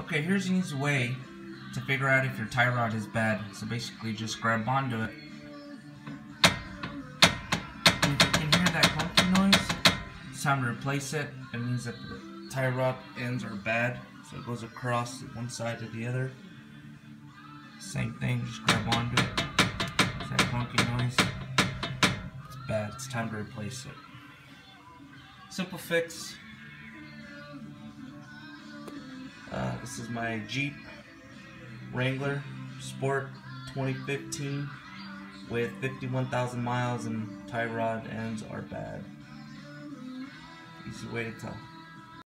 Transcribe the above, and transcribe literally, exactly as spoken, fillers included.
Okay, here's an easy way to figure out if your tie rod is bad. So basically just grab onto it. And if you can hear that clunky noise, it's time to replace it. It means that the tie rod ends are bad. So it goes across one side to the other. Same thing, just grab onto it. It's that clunky noise. It's bad, it's time to replace it. Simple fix. Uh, this is my Jeep Wrangler Sport twenty fifteen with fifty-one thousand miles and tie rod ends are bad. Easy way to tell.